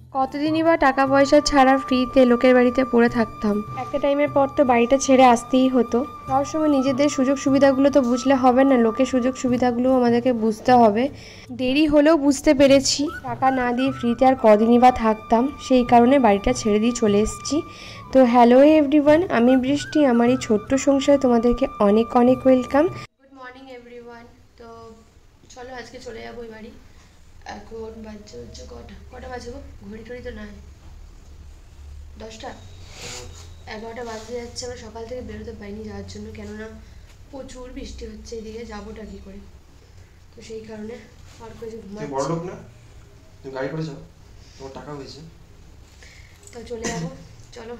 কতদিনই বা টাকা পয়সা ছাড়া ফ্রিতে লোকের বাড়িতে পড়ে থাকতাম। একটা টাইমের পর তো বাড়িটা ছেড়ে আসতেই হতো। সবসময় নিজেদের সুযোগ সুবিধাগুলো তো বুঝলে হবে না, লোকের সুযোগ সুবিধাগুলো আমাদেরকে বুঝতে হবে। দেরি হলেও বুঝতে পেরেছি টাকা না দিয়ে ফ্রিতে আর কদিনই বা থাকতাম, সেই কারণে বাড়িটা ছেড়ে দিয়ে চলে এসেছি। তো হ্যালো এভরিওয়ান, আমি বৃষ্টি, আমার এই ছোট্ট সংসারে তোমাদেরকে অনেক অনেক ওয়েলকাম। Good morning everyone. তো চলো আজকে চলে যাবো ওই বাড়ি। এখন বাজছে হচ্ছে কটা বাজে গো, ঘড়ি টড়ি তো নাই, 10টা 11টা বাজতে যাচ্ছে। আমরা সকাল থেকে বেরোতে পারিনি যাওয়ার জন্য, কেননা প্রচুর বৃষ্টি হচ্ছে এদিকে, যাবোটা কি করে। তো সেই কারণে আর করে ঘুমাচ্ছি। বড় লোক না, তুমি গাড়ি করে যাও, তোমার টাকা হয়েছে। তো চলে যাবো, চলো।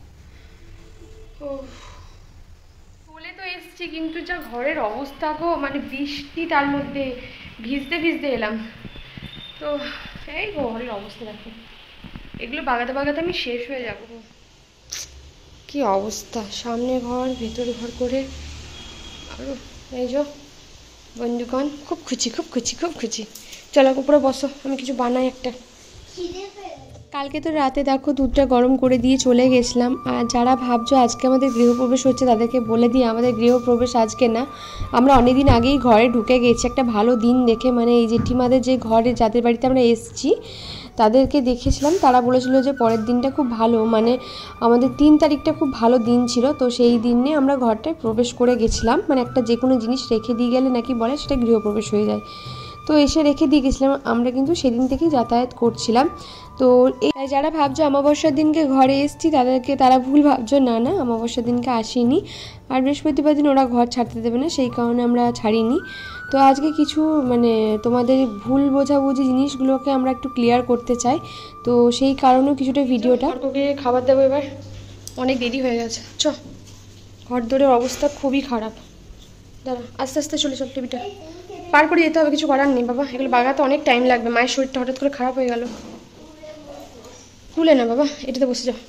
ও বলে তো এসছি, কিন্তু যা ঘরের অবস্থা গো, মানে বৃষ্টি তার মধ্যে ভিজতে ভিজতে এলাম। তো এই ঘরের অবস্থা দেখো, এগুলো বাগাতে বাগাতে আমি শেষ হয়ে যাব। কি অবস্থা, সামনে ঘর ভেতরে ঘর করে, আরো এই যে বন্ধুগণ, খুব খুঁজি। চলো উপরে বসো, আমি কিছু বানাই একটা। কালকে তো রাতে দেখো দুধটা গরম করে দিয়ে চলে গেছিলাম। আর যারা ভাবছো আজকে আমাদের গৃহপ্রবেশ হচ্ছে, তাদেরকে বলে দিই আমাদের গৃহপ্রবেশ আজকে না, আমরা অনেকদিন আগেই ঘরে ঢুকে গেছি একটা ভালো দিন দেখে। মানে এই জেঠিমাদের যে ঘরে, যাদের বাড়িতে আমরা এসেছি তাদেরকে দেখেছিলাম, তারা বলেছিল যে পরের দিনটা খুব ভালো, মানে আমাদের 3 তারিখটা খুব ভালো দিন ছিল। তো সেই দিনে আমরা ঘরটায় প্রবেশ করে গেছিলাম, মানে একটা যে কোনো জিনিস রেখে দিয়ে গেলে নাকি বলে সেটা গৃহপ্রবেশ হয়ে যায়। তো এসে রেখে দিয়ে গেছিলাম, আমরা কিন্তু সেদিন থেকেই যাতায়াত করছিলাম। তো এই যারা ভাবছো অমাবস্যার দিনকে ঘরে এসেছি, তারা ভুল ভাবছো, না অমাবস্যার দিনকে আসিনি। আর বৃহস্পতিবার দিন ওরা ঘর ছাড়তে দেবে না, সেই কারণে আমরা ছাড়িনি। তো আজকে কিছু মানে তোমাদের ভুল বোঝাবুঝি জিনিসগুলোকে আমরা একটু ক্লিয়ার করতে চাই, তো সেই কারণেও কিছুটা ভিডিওটা। ওকে খাবার দেবো এবার, অনেক দেরি হয়ে গেছে। ঘর দৌড়ের অবস্থা খুবই খারাপ। দাঁড়া, আস্তে আস্তে চলে চল, টিভিটা পার করে যেতে হবে, কিছু করার নেই বাবা, এগুলো বাগাতে অনেক টাইম লাগবে। মায়ের শরীরটা হঠাৎ করে খারাপ হয়ে গেল। তুলে না বাবা, এটাতে বসে যাও।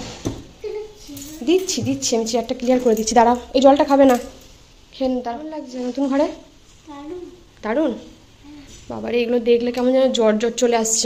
দিচ্ছি আমি চেয়ারটা ক্লিয়ার করে দিচ্ছি, দাঁড়াও। এই জলটা খাবে না, খেয়ে দারুণ লাগছে নতুন ঘরে, দারুণ। বাবারে এগুলো দেখলে কেমন যেন জ্বর চলে আসছে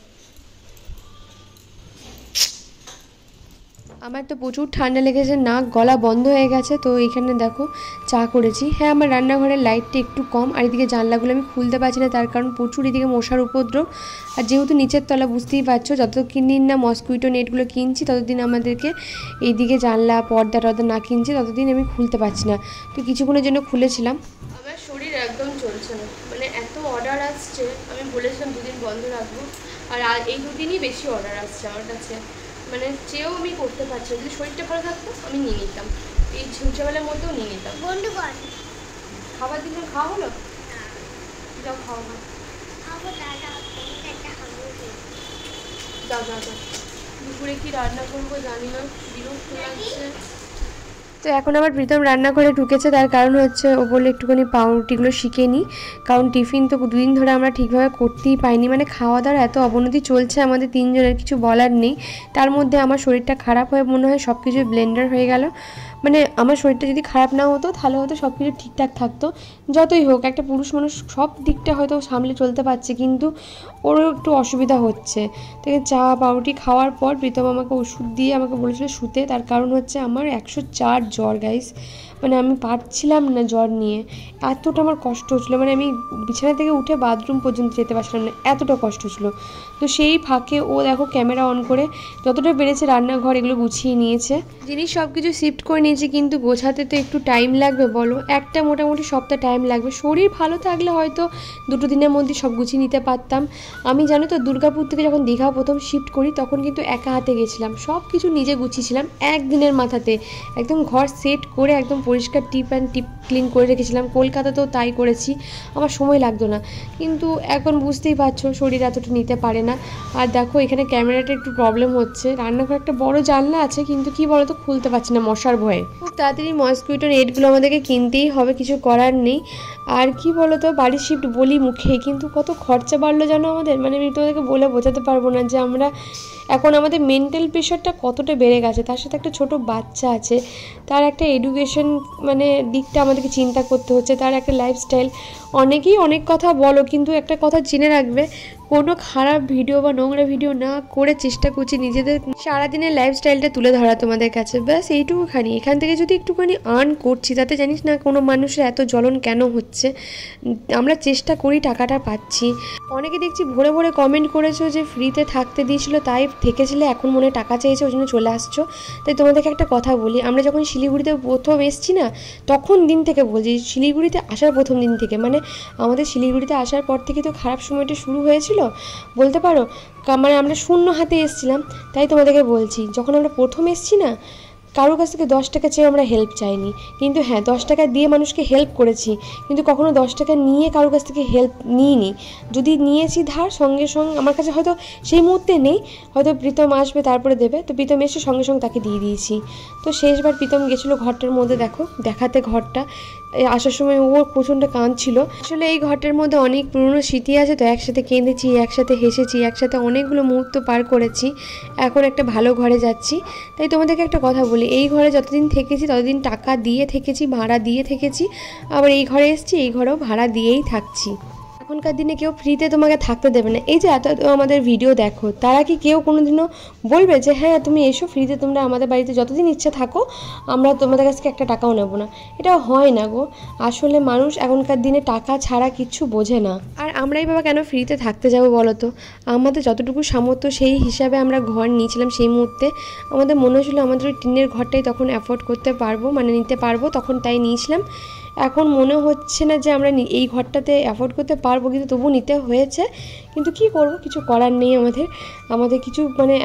আমার তো প্রচুর ঠান্ডা লেগেছে, নাক গলা বন্ধ হয়ে গেছে। তো এইখানে দেখো চা করেছি। হ্যাঁ, আমার রান্নাঘরের লাইটটা একটু কম, আর এদিকে জানলাগুলো আমি খুলতে পারছি না, তার কারণ প্রচুর এদিকে মশার উপদ্রব। আর যেহেতু নিচের তলা, বুঝতেই পারছো, যতদিন না মসকুইটো নেটগুলো কিনছি ততদিন আমাদেরকে এইদিকে জানলা পর্দা টর্দা না কিনছি ততদিন আমি খুলতে পারছি না। তো কিছুক্ষণের জন্য খুলেছিলাম। আমার শরীর একদম চলছে না, মানে এত অর্ডার আসছে। আমি বলেছিলাম 2 দিন বন্ধ রাখবো, আর এই 2 দিনই বেশি অর্ডার আসছে আমার কাছে, মানে চেয়েও আমি করতে পারছি না। যদি শরীরটা ভালো থাকতো আমি নিয়ে নিতাম, এই ঝুঁচাবেলার মধ্যেও নিয়ে নিতাম। খাবার দিলাম, খাওয়া হলো? যাও খাওয়া যাও। দুপুরে কি রান্না করবো জানি না, বিরক্ত লাগছে। তো এখন আমার প্রীতম রান্নাঘরে ঢুকেছে, তার কারণ হচ্ছে ও বলে একটুখানি পাউরুটিগুলো শিখে নিই, কারণ টিফিন তো 2 দিন ধরে আমরা ঠিকভাবে করতেই পাইনি। মানে খাওয়া দাওয়ার এত অবনতি চলছে আমাদের 3 জনের, কিছু বলার নেই। তার মধ্যে আমার শরীরটা খারাপ হয়ে মনে হয় সব কিছু ব্লেন্ডার হয়ে গেল। মানে আমার শরীরটা যদি খারাপ না হতো তাহলে হয়তো সব কিছু ঠিকঠাক থাকতো। যতই হোক, একটা পুরুষ মানুষ সব দিকটা হয়তো সামলে চলতে পারছে, কিন্তু ওরও একটু অসুবিধা হচ্ছে। থেকে চা পাউরুটি খাওয়ার পর প্রীতম আমাকে ওষুধ দিয়ে আমাকে বলেছিল শুতে, তার কারণ হচ্ছে আমার 104 জ্বর গাইস। মানে আমি পারছিলাম না জ্বর নিয়ে, এতটা আমার কষ্ট হচ্ছিলো, মানে আমি বিছানা থেকে উঠে বাথরুম পর্যন্ত যেতে পারছিলাম না, এতটা কষ্ট হচ্ছিলো। তো সেই ফাঁকে ও দেখো ক্যামেরা অন করে যতটা পেরেছে রান্নাঘর এগুলো গুছিয়ে নিয়েছে, জিনিস সব কিছু শিফট করে নিয়েছে। কিন্তু গোছাতে তো একটু টাইম লাগবে বলো, একটা মোটামুটি সপ্তাহ টাইম লাগবে। শরীর ভালো থাকলে হয়তো 2 দিনের মধ্যে সব গুছিয়ে নিতে পারতাম। আমি জানো তো দুর্গাপুর থেকে যখন দীঘা প্রথম শিফট করি তখন কিন্তু একা হাতে গেছিলাম, সব কিছু নিজে গুছিয়েছিলাম একদিনের মাথাতে, একদম ঘর সেট করে একদম পরিষ্কার টিপ ক্লিন করে রেখেছিলাম। কলকাতাতেও তাই করেছি, আমার সময় লাগতো না। কিন্তু এখন বুঝতেই পারছো শরীর এতটা নিতে পারে না। আর দেখো এখানে ক্যামেরাটা একটু প্রবলেম হচ্ছে, রান্নাঘরে একটা বড় জানলা আছে কিন্তু কি বলতো খুলতে পারছি না মশার ভয়ে। খুব তাড়াতাড়ি মসকুইটো নেটগুলো আমাদেরকে কিনতেই হবে, কিছু করার নেই। আর কি বলতো, বাড়ি শিফট বলি মুখে, কিন্তু কত খরচা বাড়লো জানো আমাদের, মানে আমি তোমাদেরকে বলে বোঝাতে পারবো না যে আমরা এখন আমাদের মেন্টাল প্রেশারটা কতটা বেড়ে গেছে। তার সাথে একটা ছোট বাচ্চা আছে, তার একটা এডুকেশন মানে দিকটা আমাদেরকে চিন্তা করতে হচ্ছে, তার একটা লাইফস্টাইল, অনেকেই অনেক কথা বলো, কিন্তু একটা কথা জেনে রাখবে, কোনো খারাপ ভিডিও বা নোংরা ভিডিও না করে চেষ্টা করছি নিজেদের সারাদিনের লাইফস্টাইলটা তুলে ধরা তোমাদের কাছে, ব্যাস এইটুকুখানি। এখান থেকে যদি একটুখানি আর্ন করছি, তাতে জানিস না কোনো মানুষের এত জ্বলন কেন হচ্ছে। আমরা চেষ্টা করি, টাকাটা পাচ্ছি। অনেকে দেখছি ভরে ভরে কমেন্ট করেছো যে ফ্রিতে থাকতে দিয়েছিল তাই থেকেছিলে, এখন মনে টাকা চাইছে ওই জন্য চলে আসছো। তাই তোমাদেরকে একটা কথা বলি, আমরা যখন শিলিগুড়িতে প্রথম এসছি না, তখন দিন থেকে বলছি, শিলিগুড়িতে আসার প্রথম দিন থেকে, মানে আমাদের শিলিগুড়িতে আসার পর থেকে তো খারাপ সময়টা শুরু হয়েছিল বলতে পারো। মানে আমরা শূন্য হাতে এসেছিলাম। তাই তোমাদেরকে বলছি, যখন আমরা প্রথম এসেছি না, কারোর কাছ থেকে 10 টাকা চেয়ে আমরা হেল্প চাইনি, কিন্তু হ্যাঁ 10 টাকা দিয়ে মানুষকে হেল্প করেছি, কিন্তু কখনো 10 টাকা নিয়ে কারোর কাছ থেকে হেল্প নিইনি। যদি নিয়েছি ধার, সঙ্গে সঙ্গে আমার কাছে হয়তো সেই মুহূর্তে নেই, হয়তো প্রীতম আসবে তারপরে দেবে, তো প্রীতম এসে সঙ্গে সঙ্গে তাকে দিয়ে দিয়েছি। তো শেষবার প্রীতম গেছিলো ঘরটার মধ্যে দেখাতে ঘরটা, আসার সময় ও প্রচণ্ড কাঁদছিল। আসলে এই ঘরটার মধ্যে অনেক পুরনো স্মৃতি আছে, তো একসাথে কেঁদেছি, একসাথে হেসেছি, একসাথে অনেকগুলো মুহূর্ত পার করেছি। এখন একটা ভালো ঘরে যাচ্ছি। তাই তোমাদেরকে একটা কথা বলি, এই ঘরে যতদিন থেকেছি ততদিন টাকা দিয়ে থেকেছি, ভাড়া দিয়ে থেকেছি, আবার এই ঘরে এসেছি, এই ঘরেও ভাড়া দিয়েই থাকছি। এখনকার দিনে কেউ ফ্রিতে তোমাকে থাকতে দেবে না। এই যে এত আমাদের ভিডিও দেখো, তারা কি কেউ কোনোদিনও বলবে যে হ্যাঁ তুমি এসো ফ্রিতে, তোমরা আমাদের বাড়িতে যতদিন ইচ্ছা থাকো, আমরা তোমাদের কাছ থেকে একটা টাকাও নেবো না? এটা হয় না গো। আসলে মানুষ এখনকার দিনে টাকা ছাড়া কিচ্ছু বোঝে না। আর আমরাই বাবা কেন ফ্রিতে থাকতে যাবো বলো তো? আমাদের যতটুকু সামর্থ্য সেই হিসাবে আমরা ঘর নিয়েছিলাম। সেই মুহূর্তে আমাদের মনে হয়েছিলো আমাদের ওই টিনের ঘরটাই তখন অ্যাফোর্ড করতে পারবো, মানে নিতে পারবো, তখন তাই নিয়েছিলাম। এখন মনে হচ্ছে না যে আমরা এই ঘরটাতে অ্যাফোর্ড করতে পারবো, কিন্তু তবু নিতে হয়েছে। কিন্তু কি করব, কিছু করার নেই আমাদের কিছু, মানে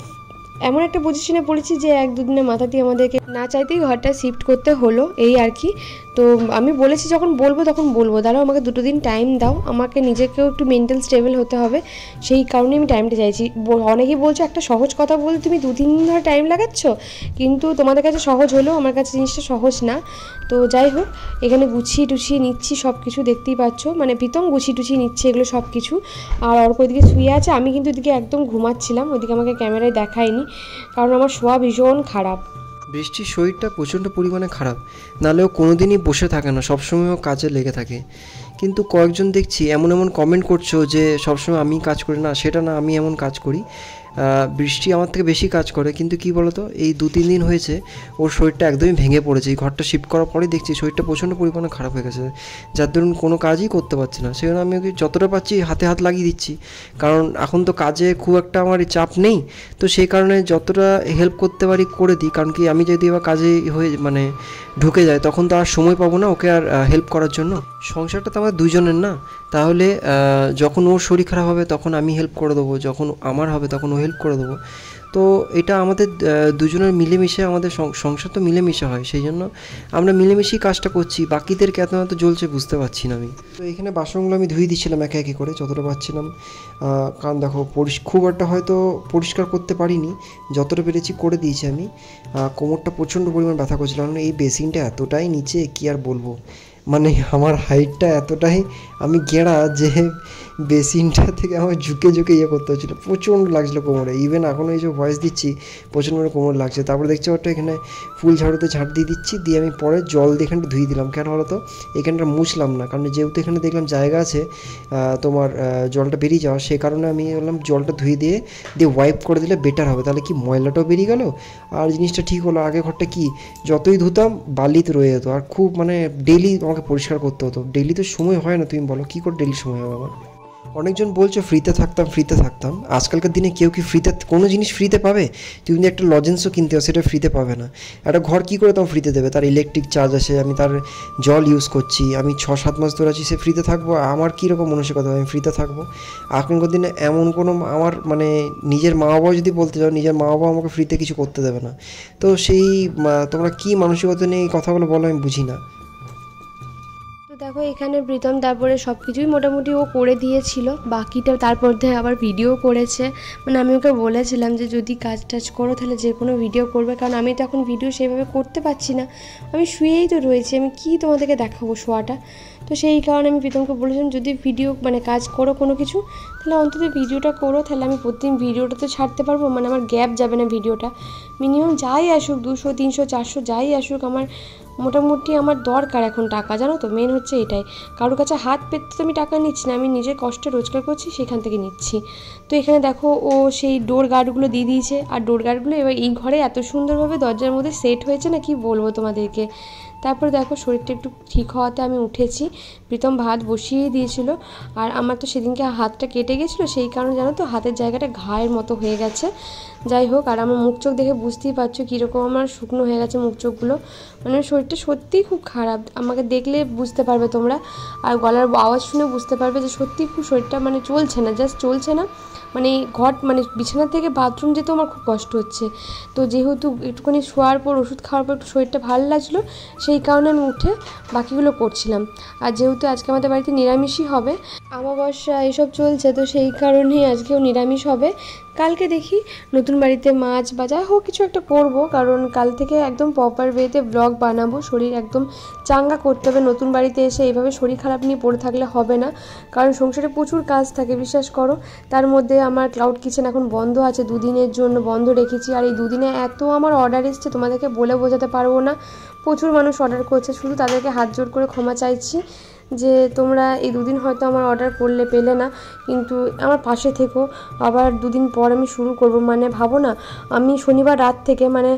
এমন একটা পজিশনে পড়েছি যে 1-2 দিনের মাথা দিয়ে আমাদেরকে না চাইতেই ঘরটা শিফট করতে হলো, এই আর কি। তো আমি বলেছি যখন বলবো তখন বলবো, দাঁড়াও আমাকে 2 দিন টাইম দাও, আমাকে নিজেকেও একটু মেন্টাল স্টেবল হতে হবে, সেই কারণে আমি টাইমটা চাইছি। অনেকেই বলছো একটা সহজ কথা বলতে তুমি 2-3 দিন ধরে টাইম লাগাচ্ছ, কিন্তু তোমাদের কাছে সহজ হলেও আমার কাছে জিনিসটা সহজ না। তো যাই হোক, এখানে গুছিয়ে টুছিয়ে নিচ্ছি সব কিছু, দেখতেই পাচ্ছ, মানে প্রীতম গুছিয়ে টুছিয়ে নিচ্ছে এগুলো সব কিছু। আর অর্ক ওইদিকে শুয়ে আছে, আমি কিন্তু ওইদিকে একদম ঘুমাচ্ছিলাম, ওইদিকে আমাকে ক্যামেরায় দেখায়নি, কারণ আমার শোয়া ভীষণ খারাপ। বৃষ্টির শরীরটা প্রচণ্ড পরিমাণে খারাপ, নাহলেও কোনো দিনই বসে থাকে না, সবসময়ও কাজে লেগে থাকে। কিন্তু কয়েকজন দেখছি এমন কমেন্ট করছো যে সবসময় আমি কাজ করি না, সেটা না, আমি এমন কাজ করি। বৃষ্টি আমার থেকে বেশি কাজ করে, কিন্তু কি বলতো, এই 2-3 দিন হয়েছে ওর শরীরটা একদমই ভেঙে পড়েছে। এই ঘরটা শিফট করার পরেই দেখছি শরীরটা প্রচণ্ড পরিমাণে খারাপ হয়ে গেছে, যার দরুন কোনো কাজই করতে পারছি না। সেজন্য আমি ওকে যতটা পারছি হাতে হাত লাগিয়ে দিচ্ছি, কারণ এখন তো কাজে খুব একটা আমার চাপ নেই, তো সেই কারণে যতটা হেল্প করতে পারি করে দিই। কারণ কি, আমি যদি এবার কাজে মানে ঢুকে যায় তখন তো আর সময় পাবো না ওকে আর হেল্প করার জন্য। সংসারটা তো আমাদের দুজনের না, তাহলে যখন ওর শরীর খারাপ হবে তখন আমি হেল্প করে দেবো, যখন আমার হবে তখন ও হেল্প করে দেবো। তো এটা আমাদের দুজনের মিলেমিশে, আমাদের সংসার তো মিলেমিশে হয়, সেই জন্য আমরা মিলেমিশেই কাজটা করছি। বাকিদের কেন এত জ্বলছে বুঝতে পারছি না আমি। তো এখানে বাসনগুলো আমি ধুয়ে দিচ্ছিলাম একে একে করে যতটা পারছিলাম, কারণ দেখো খুব একটা হয়তো পরিষ্কার করতে পারিনি, যতটা পেরেছি করে দিয়েছি আমি। কোমরটা প্রচণ্ড পরিমাণ ব্যথা করছিল, কারণ এই বেসিনটা এতটাই নিচে, কি আর বলবো, মানে আমার হাইটটা এতটাই আমি গেঁড়া যে বেসিনটা থেকে আমার ঝুঁকে ইয়ে করতে হচ্ছিলো, প্রচণ্ড লাগছিলো কোমরে। ইভেন এখনও এই যে ভয়েস দিচ্ছি প্রচণ্ড কোমর লাগছে। তারপরে দেখছি ওটা এখানে ফুল ঝাড়ুতে ঝাড় দিয়ে দিচ্ছি, দিয়ে আমি পরে জল দিয়ে এখানটা ধুয়ে দিলাম। কেন বলো তো, এখানটা মুছলাম না, কারণ যেহেতু এখানে দেখলাম জায়গা আছে তোমার জলটা বেরিয়ে যাওয়া, সেই কারণে আমি বললাম জলটা ধুয়ে দিয়ে ওয়াইপ করে দিলে বেটার হবে, তাহলে কি ময়লাটাও বেরিয়ে গেল আর জিনিসটা ঠিক হলো। আগে ঘরটা কি যতই ধুতাম বালিতে রয়ে যেত, আর খুব মানে ডেইলি আমাকে পরিষ্কার করতে হতো। ডেইলি তো সময় হয় না, তুমি বলো কী করে ডেইলি সময় হবে আমার। অনেকজন বলছো ফ্রিতে থাকতাম, আজকালকার দিনে কেউ কি ফ্রিতে কোনো জিনিস ফ্রিতে পাবে? তুমি যদি একটা লজেন্সও কিনতে হয় সেটা ফ্রিতে পাবে না। একটা ঘর কী করে তোমার ফ্রিতে দেবে? তার ইলেকট্রিক চার্জ আছে, আমি তার জল ইউজ করছি, আমি 6-7 মাস ধরে আছি, সে ফ্রিতে থাকবো? আমার কীরকম মানসিকতা আমি ফ্রিতে থাকবো? এখনকার দিনে এমন কোনো, আমার মানে নিজের মা বাবাও যদি বলতে যাও, নিজের মা বাবা আমাকে ফ্রিতে কিছু করতে দেবে না। তো সেই তোমরা কী মানসিকতা নিয়ে এই কথাগুলো বলো আমি বুঝি না। দেখো এখানে প্রীতম তারপরে সব কিছুই মোটামুটি ও করে দিয়েছিল, বাকিটা তারপর দিয়ে আবার ভিডিও করেছে। মানে আমি ওকে বলেছিলাম যে যদি কাজ টাজ করো তাহলে যে কোনো ভিডিও করবে, কারণ আমি তো এখন ভিডিও সেভাবে করতে পারছি না, আমি শুয়েই তো রয়েছি, আমি কি তোমাদেরকে দেখাবো শোয়াটা। তো সেই কারণে আমি প্রীতমকে বলেছিলাম যদি ভিডিও মানে কাজ করো কোনো কিছু তাহলে অন্তত ভিডিওটা করো, তাহলে আমি প্রতিদিন ভিডিওটা তো ছাড়তে পারবো, মানে আমার গ্যাপ যাবে না ভিডিওটা। মিনিমাম যাই আসুক 200 300 400 যাই আসুক আমার মোটামুটি আমার দরকার এখন টাকা, জানো তো, মেন হচ্ছে এটাই। কারোর কাছে হাত পেতে তো আমি টাকা নিচ্ছি না, আমি নিজের কষ্টে রোজগার করছি সেখান থেকে নিচ্ছি। তো এখানে দেখো ও সেই ডোর গার্ডগুলো দিয়ে দিয়েছে, আর ডোর গার্ডগুলো এবার এই ঘরে এত সুন্দরভাবে দরজার মধ্যে সেট হয়েছে না কি বলবো তোমাদেরকে। তারপরে দেখো শরীরটা একটু ঠিক হওয়াতে আমি উঠেছি, প্রীতম ভাত বসিয়ে দিয়েছিল, আর আমার তো সেদিনকে হাতটা কেটে গেছিলো সেই কারণে জানো তো হাতের জায়গাটা ঘায়ের মতো হয়ে গেছে। যাই হোক, আর আমার মুখ চোখ দেখে বুঝতেই পারছো কীরকম আমার শুকনো হয়ে গেছে মুখ চোখগুলো, মানে শরীরটা সত্যিই খুব খারাপ, আমাকে দেখলে বুঝতে পারবে তোমরা, আর গলার আওয়াজ শুনে বুঝতে পারবে যে সত্যিই খুব শরীরটা মানে চলছে না, জাস্ট চলছে না, মানে ঘর মানে বিছানা থেকে বাথরুম যেতেও আমার খুব কষ্ট হচ্ছে। তো যেহেতু একটুখানি শোয়ার পর ওষুধ খাওয়ার পর একটু শরীরটা ভালো লাগছিলো সেই কারণে আমি উঠে বাকিগুলো করছিলাম। আর যেহেতু আজকে আমাদের বাড়িতে নিরামিষই হবে, অমাবস্যা এসব চলছে, তো সেই কারণেই আজকেও নিরামিষ হবে। কালকে দেখি নতুন বাড়িতে মাছ বা যা হোক কিছু একটা করব, কারণ কাল থেকে একদম প্রপার ওয়েতে ব্লগ বানাবো, শরীর একদম চাঙ্গা করতে হবে। নতুন বাড়িতে এসে এইভাবে শরীর খারাপ নিয়ে পড়ে থাকলে হবে না, কারণ সংসারে প্রচুর কাজ থাকে বিশ্বাস করো। তার মধ্যে আমার ক্লাউড কিচেন এখন বন্ধ আছে, 2 দিনের জন্য বন্ধ রেখেছি, আর এই 2 দিনে এত আমার অর্ডার এসছে তোমাদেরকে বলে বোঝাতে পারবো না। প্রচুর মানুষ অর্ডার করছে, শুধু তাদেরকে হাত জোর করে ক্ষমা চাইছি যে তোমরা এই 2 দিন হয়তো আমার অর্ডার করলে পেলে না, কিন্তু আমার পাশে থেকো। আবার 2 দিন পর আমি শুরু করব, মানে ভাবো না আমি শনিবার রাত থেকে মানে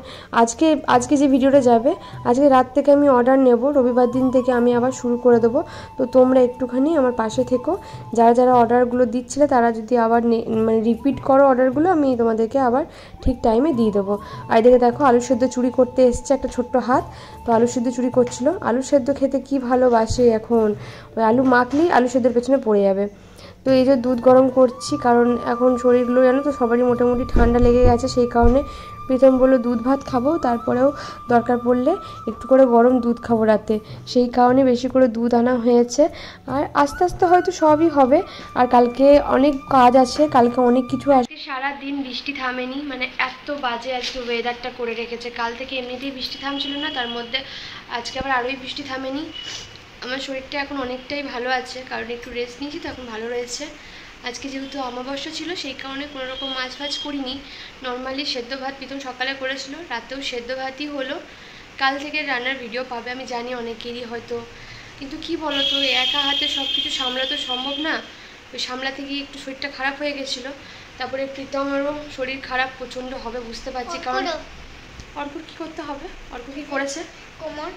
আজকে যে ভিডিওটা যাবে আজকে রাত থেকে আমি অর্ডার নেব, রবিবার দিন থেকে আমি আবার শুরু করে দেবো। তো তোমরা একটুখানি আমার পাশে থেকো, যারা যারা অর্ডারগুলো দিচ্ছিলে তারা যদি আবার মানে রিপিট করো অর্ডারগুলো, আমি তোমাদেরকে আবার ঠিক টাইমে দিয়ে দেবো। আর এদিকে দেখো আলু সেদ্ধ চুরি করতে এসছে একটা ছোট্ট হাত, তো আলু সেদ্ধ চুরি করছিল। আলু সেদ্ধ খেতে কি ভালোবাসে এখন, ওই আলু মাখলেই আলু সেদ্ধের পেছনে পড়ে যাবে। তো এই যে দুধ গরম করছি, কারণ এখন শরীরগুলো জানো তো সবারই মোটামুটি ঠান্ডা লেগে গেছে, সেই কারণে প্রীতম বললো দুধ ভাত খাবো, তারপরেও দরকার পড়লে একটু করে গরম দুধ খাবো রাতে, সেই কারণে বেশি করে দুধ আনা হয়েছে। আর আস্তে আস্তে হয়তো সবই হবে, আর কালকে অনেক কাজ আছে, কালকে অনেক কিছু আছে। সারা দিন বৃষ্টি থামেনি, মানে এত বাজে আজকে ওয়েদারটা করে রেখেছে, কাল থেকে এমনিতেই বৃষ্টি থামছিল না, তার মধ্যে আজকে আবার আরোই বৃষ্টি থামেনি। আমার শরীরটা এখন অনেকটাই ভালো আছে, কারণ একটু রেস্ট নিয়েছি তো এখন ভালো রয়েছে। আজকে যেহেতু অমাবস্যা ছিল সেই কারণে কোনো রকম মাছ ফাছ করিনি, নর্মালি সেদ্ধ ভাত প্রীতম সকালে করেছিল, রাতেও সেদ্ধ ভাতই হলো। কাল থেকে রান্নার ভিডিও পাবে আমি জানি অনেকেরই হয়তো, কিন্তু কি বলো তো একা হাতে সব কিছু সামলা তো সম্ভব না, ওই সামলাতে গিয়ে একটু শরীরটা খারাপ হয়ে গেছিলো। তারপরে প্রীতমেরও শরীর খারাপ প্রচণ্ড হবে বুঝতে পারছি, কারণ অর্কুর কী করতে হবে, অর্কু কী করেছে, কোমর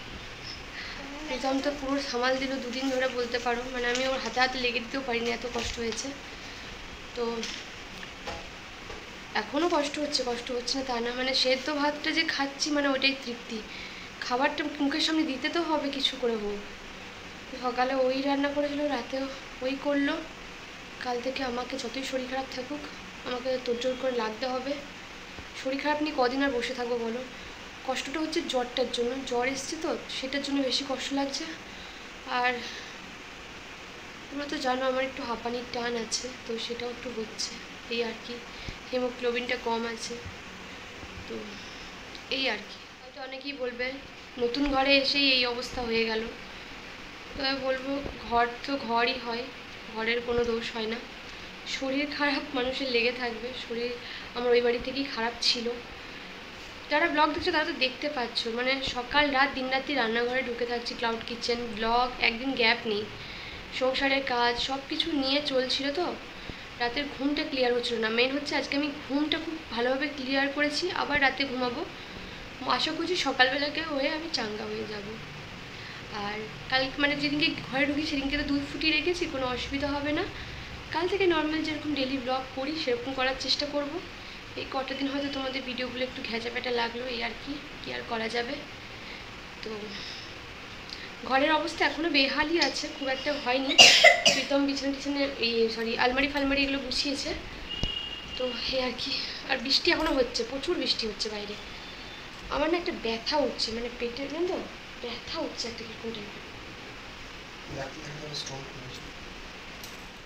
প্রীতম তো পুরো সামাল দিল 2 দিন ধরে বলতে পারো, মানে আমি ওর হাতে হাতে লেগে দিতেও পারিনি, এত কষ্ট হয়েছে। তো এখনও কষ্ট হচ্ছে না তা না, মানে সেদ্ধ ভাতটা যে খাচ্ছি মানে ওইটাই তৃপ্তি, খাবারটা মুখের সামনে দিতে তো হবে কিছু করে হোক। সকালে ওই রান্না করেছিল, রাতেও ওই করলো, কাল থেকে আমাকে যতই শরীর খারাপ থাকুক আমাকে তোড়জোড় করে লাগতে হবে। শরীর খারাপ নিয়ে কদিন আর বসে থাকবো বলো, কষ্টটা হচ্ছে জ্বরটার জন্য, জ্বর এসছে তো সেটার জন্য বেশি কষ্ট লাগছে। আর তোমরা তো জানো আমার একটু হাঁপানির টান আছে, তো সেটাও একটু হচ্ছে, এই আর কি, হিমোগ্লোবিনটা কম আছে, তো এই আর কি। হয়তো অনেকেই বলবে নতুন ঘরে এসেই এই অবস্থা হয়ে গেল, তো আমি বলবো ঘর তো ঘরই হয়, ঘরের কোনো দোষ হয় না, শরীর খারাপ মানুষের লেগে থাকবে, শরীর আমার ওই বাড়ি থেকেই খারাপ ছিল। যারা ব্লগ দেখছো তারা তো দেখতে পাচ্ছ, মানে সকাল রাত দিন রাত্রি রান্নাঘরে ঢুকে থাকছি, ক্লাউড কিচেন ব্লগ একদিন গ্যাপ নেই, সংসারের কাজ সব কিছু নিয়ে চলছিল, তো রাতের ঘুমটা ক্লিয়ার হচ্ছিল না। মেন হচ্ছে আজকে আমি ঘুমটা খুব ভালোভাবে ক্লিয়ার করেছি, আবার রাতে ঘুমাবো, আশা করছি সকালবেলাকে হয়ে আমি চাঙ্গা হয়ে যাব। আর কাল মানে যেদিনকে ঘরে ঢুকি সেদিনকে তো দুধ ফুটিয়ে রেখেছি, কোনো অসুবিধা হবে না। কাল থেকে নর্মাল যেরকম ডেলি ব্লগ করি সেরকম করার চেষ্টা করব। এই কটা দিন হয়তো তোমাদের ভিডিওগুলো একটু ঘেঁচাপেটা লাগলো, এই আর কি আর করা যাবে। তো ঘরের অবস্থা এখনও বেহালই আছে, খুব একটা হয়নি, প্রীতম বিছানা টিছানে আলমারি ফালমারি এগুলো গুছিয়েছে, তো এই আর কি। আর বৃষ্টি এখনও হচ্ছে, প্রচুর বৃষ্টি হচ্ছে বাইরে, আমার না একটা ব্যথা উঠছে, মানে পেটের না তো ব্যথা উঠছে একটা কিরকম টাইপের। তো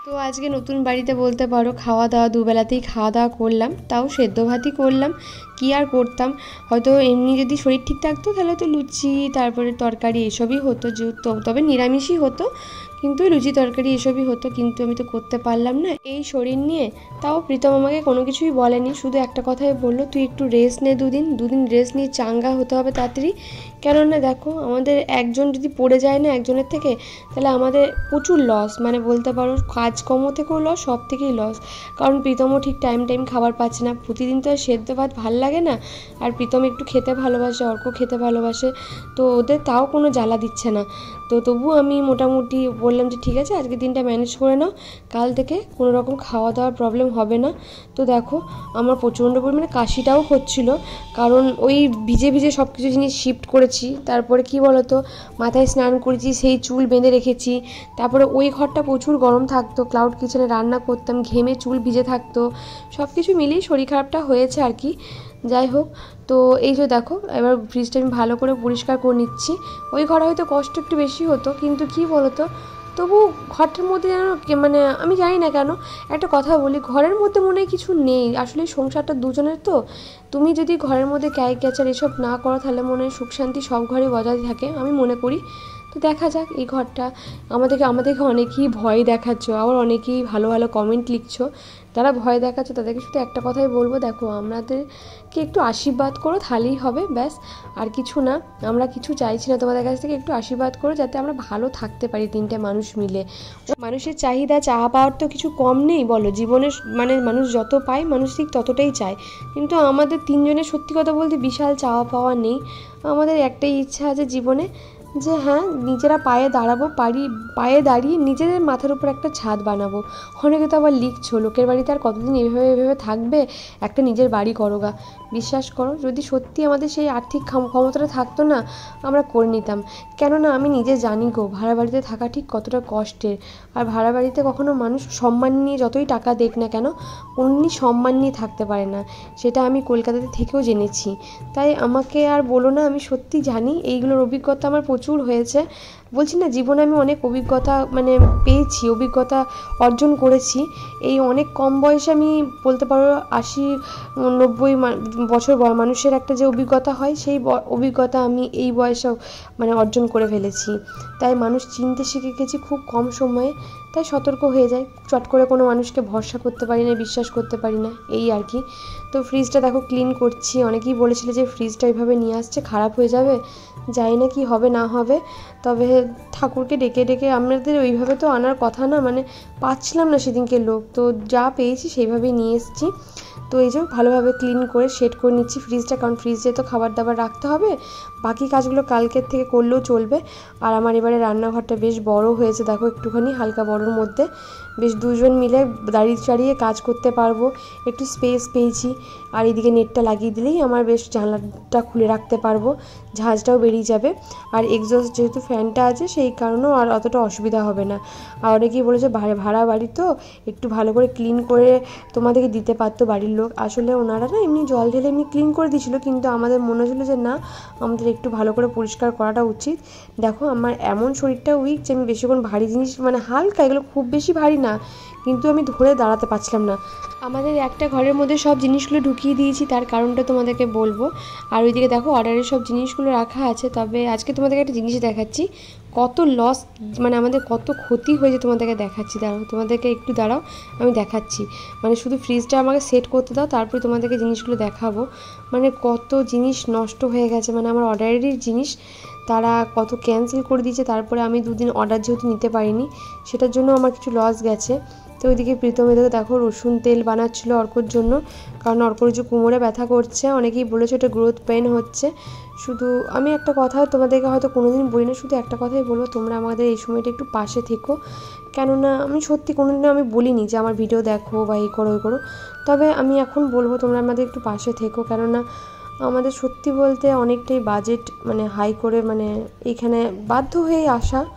তো আজকে নতুন বাড়িতে বলতে পারো খাওয়া দাওয়া দুবেলাতেই খাওয়া দাওয়া করলাম, তাও সেদ্ধ ভাতই করলাম। কি আর করতাম, হয়তো এমনি যদি শরীর ঠিক থাকতো তাহলে তো লুচি তারপরে তরকারি এসবই হতো, তবে নিরামিষই হতো, কিন্তু লুচি তরকারি এসবই হতো, কিন্তু আমি তো করতে পারলাম না এই শরীর নিয়ে। তাও প্রীতম আমাকে কোনো কিছুই বলেনি, শুধু একটা কথাই বললো, তুই একটু রেস্ট নে, দুদিন রেস্ট নিয়ে চাঙ্গা হতে হবে তাড়াতাড়ি। কেননা দেখো আমাদের একজন যদি পড়ে যায় না একজনের থেকে, তাহলে আমাদের প্রচুর লস, মানে বলতে পারো কাজকর্ম থেকেও লস, সব থেকেই লস। কারণ প্রীতমও ঠিক টাইম খাবার পাচ্ছে না, প্রতিদিন তো আর সেদ্ধ ভাত ভাল লাগে না। আর প্রীতম একটু খেতে ভালোবাসে, অর্ক খেতে ভালোবাসে, তো ওদের তাও কোনো জ্বালা দিচ্ছে না। তো তবু আমি মোটামুটি বললাম যে ঠিক আছে আজকের দিনটা ম্যানেজ করে নাও, কাল থেকে কোনো রকম খাওয়া দাওয়ার প্রবলেম হবে না। তো দেখো আমার প্রচণ্ড পরিমাণে কাশিটাও হচ্ছিল, কারণ ওই ভিজে ভিজে সব কিছু জিনিস শিফট করেছি। তারপরে কি বলতো, মাথায় স্নান করেছি, সেই চুল বেঁধে রেখেছি। তারপরে ওই ঘরটা প্রচুর গরম থাকতো, ক্লাউড কিচেনে রান্না করতাম, ঘেমে চুল ভিজে থাকতো, সব কিছু মিলিয়ে শরীর খারাপটা হয়েছে আর কি। যাই হোক, তো এই যে দেখো এবার ফ্রিজটা আমি ভালো করে পরিষ্কার করে নিচ্ছি। ওই ঘরে হয়তো কষ্ট একটু বেশি হতো, কিন্তু কি বলতো, তবু ঘরটার মধ্যে যেন মানে আমি জানি না কেন, একটা কথা বলি, ঘরের মধ্যে মনে হয় কিছু নেই, আসলে সংসারটা দুজনের তো। তুমি যদি ঘরের মধ্যে ক্যাই ক্যাচার এসব না করো, তাহলে মনে হয় সুখ শান্তি সব ঘরে বজায় থাকে, আমি মনে করি। তো দেখা যাক এই ঘরটা, আমাদেরকে অনেকেই ভয় দেখাচ্ছ, আবার অনেকেই ভালো ভালো কমেন্ট লিখছো। যারা ভয় দেখাচ্ছ তাদেরকে শুধু একটা কথাই বলবো, দেখো আমাদেরকে একটু আশীর্বাদ করো, তাহলেই হবে, ব্যাস, আর কিছু না। আমরা কিছু চাইছি না তোমাদের কাছ থেকে, একটু আশীর্বাদ করো যাতে আমরা ভালো থাকতে পারি তিনটে মানুষ মিলে। মানুষের চাহিদা চাওয়া পাওয়ার তো কিছু কম নেই বলো জীবনে, মানে মানুষ যত পায় মানুষ ঠিক ততটাই চায়, কিন্তু আমাদের তিনজনের সত্যি কথা বলতে বিশাল চাওয়া পাওয়া নেই। আমাদের একটাই ইচ্ছা আছে জীবনে, যে হ্যাঁ নিজেরা পায়ে দাঁড়িয়ে নিজেদের মাথার উপর একটা ছাদ বানাবো। অনেকে তো আবার লিখছো লোকের বাড়িতে আর কতদিন এভাবে থাকবে, একটা নিজের বাড়ি করো গা। বিশ্বাস করো, যদি সত্যি আমাদের সেই আর্থিক ক্ষমতাটা থাকতো না, আমরা করে নিতাম। কেননা আমি নিজে জানি গো ভাড়া বাড়িতে থাকা ঠিক কতটা কষ্টের। আর ভাড়া বাড়িতে কখনো মানুষ সম্মান নিয়ে যতই টাকা দেখ না কেন, অমনি সম্মান নিয়ে থাকতে পারে না, সেটা আমি কলকাতাতে থেকেও জেনেছি। তাই আমাকে আর বলো না, আমি সত্যি জানি, এইগুলোর অভিজ্ঞতা আমার প্রচুর হয়েছে। বলছি না জীবনে আমি অনেক অভিজ্ঞতা মানে পেয়েছি, অভিজ্ঞতা অর্জন করেছি। এই অনেক কম বয়সে আমি বলতে পারো 80-90 বছর মানুষের একটা যে অভিজ্ঞতা হয়, সেই অভিজ্ঞতা আমি এই বয়সেও মানে অর্জন করে ফেলেছি। তাই মানুষ চিনতে শিখে গেছি খুব কম সময়ে, তাই সতর্ক হয়ে যায়, চট করে কোনো মানুষকে ভরসা করতে পারি না, বিশ্বাস করতে পারি না, এই আর কি। তো ফ্রিজটা দেখো ক্লিন করছি, অনেকেই বলেছিল যে ফ্রিজটা এইভাবে নিয়ে আসছে খারাপ হয়ে যাবে, জানি না কি হবে না হবে। তবে ঠাকুরকে ডেকে ডেকে আমাদের ওইভাবে তো আনার কথা না, মানে পাচ্ছিলাম না সেদিনকে লোক, তো যা পেয়েছি সেইভাবেই নিয়ে এসেছি। তো এই যে ভালোভাবে ক্লিন করে সেট করে নিচ্ছি ফ্রিজটা, কারণ ফ্রিজে তো খাবার দাবার রাখতে হবে, বাকি কাজগুলো কালকের থেকে করলেও চলবে। আর আমার এবারে রান্নাঘরটা বেশ বড় হয়েছে দেখো, একটুখানি হালকা বড়োর মধ্যে, বেশ দুজন মিলে দাঁড়িয়ে চাড়িয়ে কাজ করতে পারবো, একটু স্পেস পেয়েছি। আর এদিকে নেটটা লাগিয়ে দিলেই আমার বেশ জানলাটা খুলে রাখতে পারবো, ঝাঁঝটাও বেরিয়ে যাবে। আর এক্সস্ট যেহেতু ফ্যানটা আছে সেই কারণেও আর অতটা অসুবিধা হবে না। আর অনেকেই বলেছে ভাড়া বাড়ি তো একটু ভালো করে ক্লিন করে তোমাদেরকে দিতে পারতো বাড়ির লোক, আসলে ওনারা না এমনি জল ঢেলে এমনি ক্লিন করে দিয়েছিলো, কিন্তু আমাদের মনে হচ্ছিলো যে না আমাদের একটু ভালো করে পরিষ্কার করাটা উচিত। দেখো আমার এমন শরীরটা উইক যে আমি বেশিক্ষণ ভারী জিনিস মানে হালকা, এগুলো খুব বেশি ভারী না, কিন্তু আমি ধরে দাঁড়াতে পারছিলাম না। আমাদের একটা ঘরের মধ্যে সব জিনিসগুলো ঢুকিয়ে দিয়েছি, তার কারণটা তোমাদেরকে বলবো। আর ওইদিকে দেখো অর্ডারের সব জিনিসগুলো রাখা আছে। তবে আজকে তোমাদেরকে একটা জিনিস দেখাচ্ছি, কত লস মানে আমাদের কত ক্ষতি হয়েছে তোমাদেরকে দেখাচ্ছি, তোমাদেরকে একটু দাঁড়াও আমি দেখাচ্ছি। মানে শুধু ফ্রিজটা আমাকে সেট করতে দাও, তারপরে তোমাদেরকে জিনিসগুলো দেখাবো। মানে কত জিনিস নষ্ট হয়ে গেছে, মানে আমার অর্ডারেরই জিনিস তারা কত ক্যান্সেল করে দিয়েছে। তারপরে আমি দুদিন অর্ডার যেহেতু নিতে পারিনি, সেটার জন্য আমার কিছু লস গেছে। তো ওইদিকে প্রীতমের দেখো রসুন তেল বানাচ্ছিলো অর্কর জন্য, কারণ অর্কর যে কোমরে ব্যথা করছে, অনেকেই বলেছে ওটা গ্রোথ পেন হচ্ছে। শুধু আমি একটা কথা তোমাদেরকে হয়তো কোনোদিন বলি না, শুধু একটা কথাই বলবো, তোমরা আমাদের এই সময়টা একটু পাশে থেকো। কেননা আমি সত্যি কোনোদিনও আমি বলিনি যে আমার ভিডিও দেখো বা এই করো ওই করো, তবে আমি এখন বলবো তোমরা আমাদের একটু পাশে থেকো। কেননা আমাদের সত্যি বলতে অনেকটাই বাজেট মানে হাই করে মানে এইখানে বাধ্য হয়েই আসা।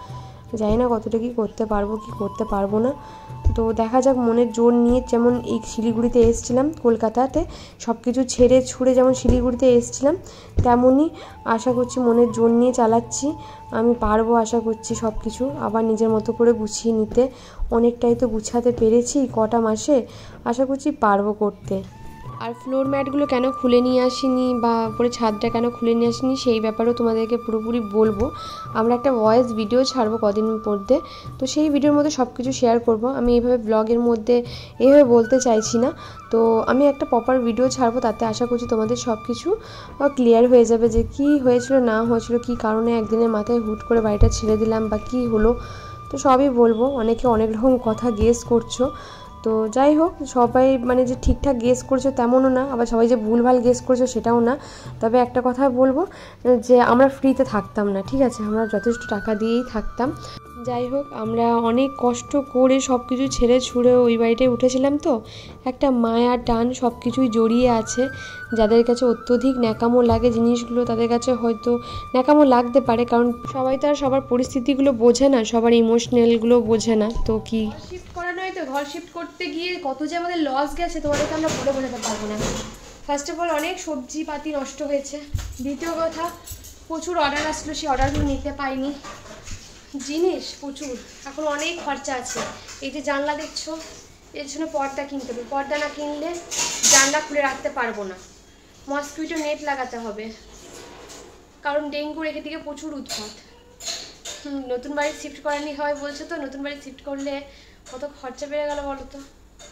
জানি না কতটা কি করতে পারবো কি করতে পারবো না। তো দেখা যাক, মনের জোর নিয়ে যেমন এই শিলিগুড়িতে এসেছিলাম, কলকাতাতে সব কিছু ছেড়ে ছুড়ে যেমন শিলিগুড়িতে এসেছিলাম, তেমনই আশা করছি মনের জোর নিয়ে চালাচ্ছি। আমি পারবো আশা করছি সব কিছু আবার নিজের মতো করে গুছিয়ে নিতে। অনেকটাই তো গুছাতে পেরেছি কটা মাসে, আশা করছি পারবো করতে। আর ফ্লোর ম্যাটগুলো কেন খুলে নিয়ে আসিনি বা উপরে ছাদটা কেন খুলে নিয়ে আসিনি সেই ব্যাপারেও তোমাদেরকে পুরোপুরি বলবো। আমরা একটা ভয়েস ভিডিও ছাড়বো কদিন মধ্যে, তো সেই ভিডিওর মধ্যে সব কিছু শেয়ার করব। আমি এইভাবে ব্লগের মধ্যে এইভাবে বলতে চাইছি না, তো আমি একটা প্রপার ভিডিও ছাড়বো, তাতে আশা করছি তোমাদের সব কিছু ক্লিয়ার হয়ে যাবে যে কি হয়েছিল না হয়েছিল, কি কারণে একদিনের মাথায় হুট করে বাড়িটা ছেড়ে দিলাম বা কি হলো, তো সবই বলবো। অনেকে অনেক রকম কথা গেস করছো, তো যাই হোক, সবাই মানে যে ঠিকঠাক গেস করছো তেমনও না, আবার সবাই যে ভুলভাল গেস করছো সেটাও না। তবে একটা কথা বলবো যে আমরা ফ্রিতে থাকতাম না, ঠিক আছে, আমরা যথেষ্ট টাকা দিয়েই থাকতাম। যাই হোক, আমরা অনেক কষ্ট করে সব কিছু ছেড়ে ছুড়ে ওই বাড়িটায় উঠেছিলাম, তো একটা মায়া টান সব কিছুই জড়িয়ে আছে। যাদের কাছে অত্যধিক ন্যাকামো লাগে জিনিসগুলো, তাদের কাছে হয়তো ন্যাকামো লাগতে পারে, কারণ সবাই তো আর সবার পরিস্থিতিগুলো বোঝে না, সবার ইমোশনালগুলো বোঝে না। তো কি শিফট করা নয় তো, ঘর শিফট করতে গিয়ে কত যে আমাদের লস গেছে তোমাদেরকে আমরা বলে বোঝাতে পারবো না। ফার্স্ট অফ অল অনেক সবজিপাতি নষ্ট হয়েছে। দ্বিতীয় কথা, প্রচুর অর্ডার আসলো, সেই অর্ডারগুলো নিতে পাইনি। জিনিস প্রচুর, এখন অনেক খরচা আছে। এই যে জানলা দেখছো, এর জন্য পর্দা কিনতে হবে, পর্দা না কিনলে জানলা খুলে রাখতে পারবো না। মসকিউটো নেট লাগাতে হবে, কারণ ডেঙ্গুর এদিকে প্রচুর উৎপাত। নতুন বাড়ি শিফট করানি হয় বলছে, তো নতুন বাড়ি শিফট করলে কত খরচা বেড়ে গেল বলো তো,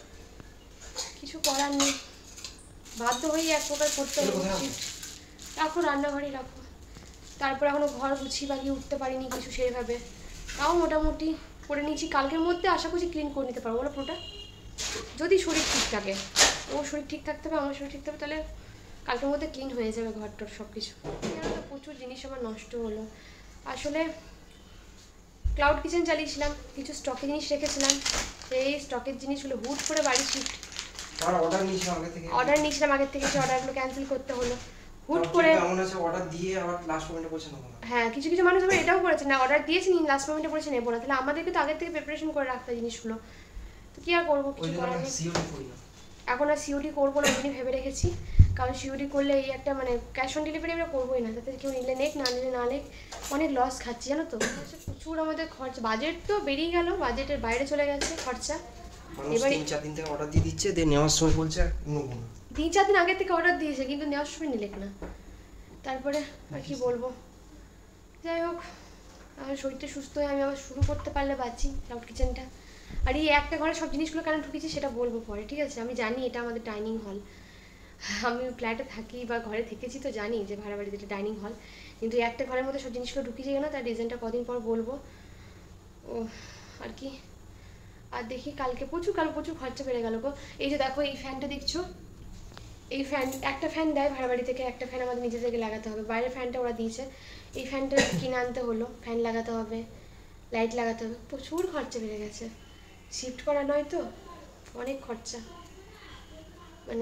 কিছু করার নেই, বাধ্য হয়েই এক প্রকার করতে হবে। রাখো, রান্নাঘরেই রাখো। তারপর এখনও ঘর গুছিয়ে বাগিয়ে উঠতে পারিনি কিছু সেইভাবে, তাও মোটামুটি করে নিয়েছি। কালকের মধ্যে আশা করছি ক্লিন করে নিতে পারবো বলো পুরোটা, যদি শরীর ঠিক থাকে। ও শরীর ঠিক থাকতে হবে, আমার শরীর ঠিক থাকবে, তাহলে কালকের মধ্যে ক্লিন হয়ে যাবে ঘরটার সব কিছু। প্রচুর জিনিস আমার নষ্ট হলো আসলে। ক্লাউড কিচেন চালিয়েছিলাম, কিছু স্টকে জিনিস রেখেছিলাম, সেই স্টকের জিনিসগুলো হুট করে বাড়ি শিফট অর্ডার নিয়েছিলাম আগের থেকে, সেই অর্ডারগুলো ক্যান্সেল করতে হলো হুট করে। অর্ডার দিয়ে আবার লাস্ট মোমেন্টে বলছেন না। হ্যাঁ, কিছু কিছু মানুষ আবার এটাও করেছে না, অর্ডার দিয়েছি নি লাস্ট মোমেন্টে বলেছে নেবো না। তাহলে আমাদেরকে তো আগের থেকে প্রিপারেশন করে রাখতে জিনিসগুলো, তো কি আর করবো, কিছু করার নেই। এখন আর সিওডি করবো না, ওই ভেবে রেখেছি, কারণ সিওডি করলে এই একটা মানে ক্যাশ অন ডেলিভারি আমরা করবোই না, তাতে কেউ নিলে নেক, না নিলে না নেক, অনেক লস খাচ্ছি জানো তো। প্রচুর আমাদের খরচা, বাজেট তো বেরিয়ে গেল, বাজেটের বাইরে চলে গেছে খরচা। এবার 3-4 দিন থেকে অর্ডার দিয়ে দিচ্ছে, দিয়ে নেওয়ার সময় বলছে নেবো না। 3-4 দিন আগে থেকে অর্ডার দিয়েছে, কিন্তু নেওয়ার সময় নিলেক না। তারপরে আর কি বলবো, যাই হোক, আমার শরীরটা সুস্থ হয়ে আমি আবার শুরু করতে পারলে বাঁচি ক্লাউড কিচেনটা। আর এই একটা ঘরে সব জিনিসগুলো কেন ঢুকেছি সেটা বলবো পরে, ঠিক আছে। আমি জানি এটা আমাদের ডাইনিং হল, আমি ফ্ল্যাটে থাকি বা ঘরে থেকেছি তো জানি যে ভাড়া বাড়িতে এটা ডাইনিং হল, কিন্তু একটা ঘরের মধ্যে সব জিনিসগুলো ঢুকিয়েছে কেন তার রিজনটা কদিন পর বলবো। ও আর কি, আর দেখি কালকে প্রচুর খরচা বেড়ে গেল গো। এই যে দেখো এই ফ্যানটা দেখছো, এই ফ্যান একটা ফ্যান দেয় ভাড়া বাড়ি থেকে, একটা ফ্যান আমাদের নিজেদেরকে লাগাতে হবে। বাইরের ফ্যানটা ওরা দিয়েছে, এই ফ্যানটা কিনে আনতে হলো, ফ্যান লাগাতে হবে, লাইট লাগাতে হবে, প্রচুর খরচা বেড়ে গেছে। শিফট করা নয় তো, অনেক খরচা, মানে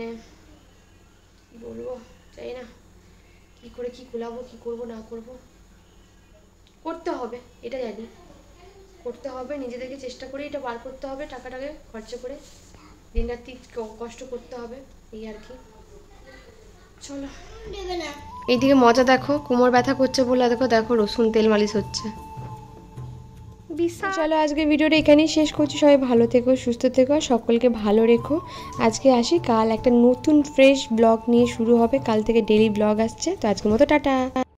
কী বলবো চাই না, কী করে কী কুলাবো, কী করবো না করবো, করতে হবে এটা জানি, করতে হবে, নিজেদেরকে চেষ্টা করে এটা বার করতে হবে, টাকাটাকে খরচা করে দিন রাত্রি কষ্ট করতে হবে, এই আর কি। চলো, এইদিকে মজা দেখো, কোমর ব্যথা করছে বলে দেখো দেখো রসুন তেল মালিশ হচ্ছে। চলো আজকে ভিডিওটা এখানেই শেষ করছি। সবাই ভালো থেকো, সুস্থ থেকো, সকলকে ভালো রেখো। আজকে আসি, কাল একটা নতুন ফ্রেশ ব্লগ নিয়ে শুরু হবে, কাল থেকে ডেইলি ব্লগ আসছে। তো আজকের মতো টাটা।